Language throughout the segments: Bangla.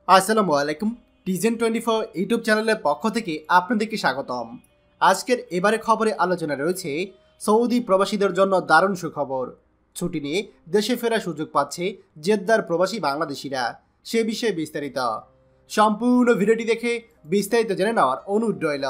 আসসালামু আলাইকুম। টিজেন 24 ইউটিউব চ্যানেলের পক্ষ থেকে আপনাদেরকে স্বাগতম। আজকের এবারে খবরে আলোচনা রয়েছে সৌদি প্রবাসীদের জন্য দারুণ সুখবর। ছুটি নিয়ে দেশে ফেরার সুযোগ পাচ্ছে জেদ্দার প্রবাসী বাংলাদেশিরা। সে বিষয়ে বিস্তারিত সম্পূর্ণ ভিডিওটি দেখে বিস্তারিত জেনে নেওয়ার অনুরোধ রইল।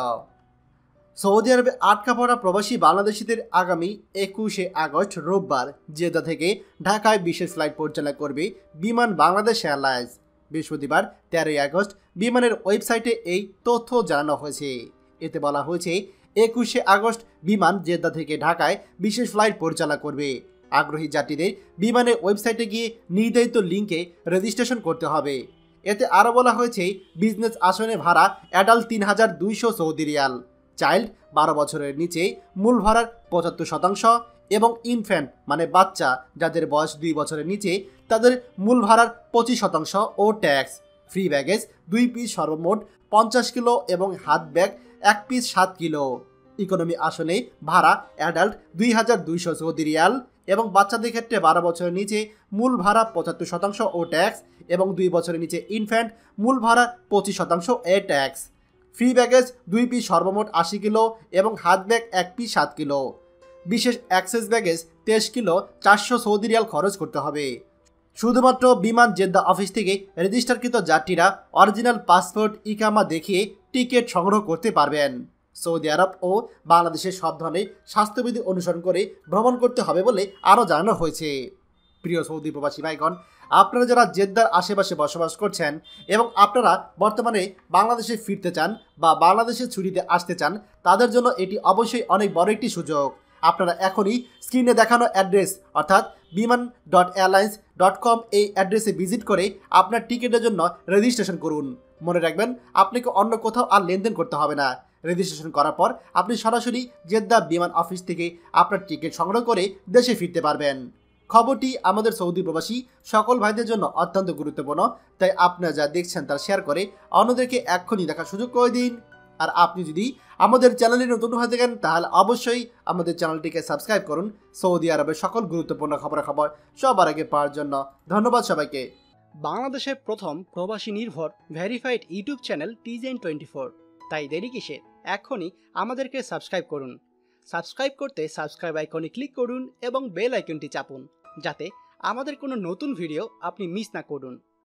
সৌদি আরবে আটকা পড়া প্রবাসী বাংলাদেশিদের আগামী 21শে আগস্ট রোববার জেদ্দা থেকে ঢাকায় বিশেষ ফ্লাইট পরিচালনা করবে বিমান বাংলাদেশ এয়ারলাইন্স। বৃহস্পতিবার 13ই আগস্ট বিমানের ওয়েবসাইটে এই তথ্য জানানো হয়েছে। এতে বলা হয়েছে 21শে আগস্ট বিমান জেদ্দা থেকে ঢাকায় বিশেষ ফ্লাইট পরিচালনা করবে। আগ্রহী যাত্রীদের বিমানের ওয়েবসাইটে গিয়ে নির্ধারিত লিঙ্কে রেজিস্ট্রেশন করতে হবে। এতে আরও বলা হয়েছে বিজনেস আসনে ভাড়া অ্যাডাল্ট 3200 সৌদি রিয়াল, চাইল্ড 12 বছরের নিচে মূল ভাড়ার 75% এবং ইনফ্যান্ট মানে বাচ্চা যাদের বয়স 2 বছরের নিচে তাদের মূল ভাড়ার 25% ও ট্যাক্স। ফ্রি ব্যাগেজ 2 পিস সর্বমোট 50 কিলো এবং হাত ব্যাগ 1 পিস 7 কিলো। ইকোনমি আসনে ভাড়া অ্যাডাল্ট 2200 সৌদি রিয়াল এবং বাচ্চাদের ক্ষেত্রে 12 বছরের নিচে মূল ভাড়া 75% ও ট্যাক্স এবং 2 বছরের নিচে ইনফ্যান্ট মূল ভাড়া 25% এ ট্যাক্স। ফ্রি ব্যাগেজ 2 পিস সর্বমোট 80 কিলো এবং হাত ব্যাগ 1 পিস 7 কিলো। বিশেষ access baggage 23 kilo 400 Saudi riyal খরচ করতে হবে। শুধুমাত্র বিমান জেদ্দা অফিস থেকে রেজিস্টারকৃত যাত্রীরা অরিজিনাল পাসপোর্ট ইকামা দেখিয়ে টিকিট সংগ্রহ করতে পারবেন। সৌদি আরব ও বাংলাদেশের সব ধরনের স্বাস্থ্যবিধি অনুসরণ করে ভ্রমণ করতে হবে বলে আরও জানানো হয়েছে। প্রিয় সৌদি প্রবাসী ভাইগণ, আপনারা যারা জেদ্দার আশেপাশে বসবাস করছেন এবং আপনারা বর্তমানে বাংলাদেশে ফিরতে চান বা বাংলাদেশের ছুটিতে আসতে চান, তাদের জন্য এটি অবশ্যই অনেক বড় একটি সুযোগ। আপনারা এখনই স্ক্রিনে দেখানো অ্যাড্রেস অর্থাৎ biman.airlines.com এই অ্যাড্রেসে ভিজিট করে আপনার টিকিটের জন্য রেজিস্ট্রেশন করুন। মনে রাখবেন, আপনাকে অন্য কোথাও আর লেনদেন করতে হবে না। রেজিস্ট্রেশন করার পর আপনি সরাসরি জেদ্দা বিমান অফিস থেকে আপনার টিকিট সংগ্রহ করে দেশে ফিরতে পারবেন। খবরটি আমাদের সৌদি প্রবাসী সকল ভাইদের জন্য অত্যন্ত গুরুত্বপূর্ণ, তাই আপনারা যা দেখছেন তার শেয়ার করে অন্যদেরকে এক্ষুনি দেখার সুযোগ করে দিন। আর আপনি যদি আমাদের চ্যানেলে নতুন হয়ে থাকেন তাহলে অবশ্যই আমাদের চ্যানেলটিকে সাবস্ক্রাইব করুন সৌদি আরবের সকল গুরুত্বপূর্ণ খবর সবার আগে পাওয়ার জন্য। ধন্যবাদ সবাইকে। বাংলাদেশের প্রথম প্রবাসী নির্ভর ভেরিফাইড ইউটিউব চ্যানেল টিজেন 24, তাই দেরি কিসের, এখনই আমাদেরকে সাবস্ক্রাইব করুন। সাবস্ক্রাইব করতে সাবস্ক্রাইব আইকনে ক্লিক করুন এবং বেল আইকনটি চাপুন, যাতে আমাদের কোনো নতুন ভিডিও আপনি মিস না করুন।